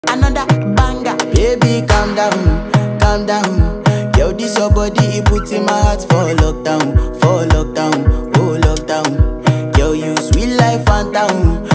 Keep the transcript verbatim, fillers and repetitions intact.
Another banger. Baby, calm down, calm down. Yo, this your body, it puts in my heart for lockdown, for lockdown.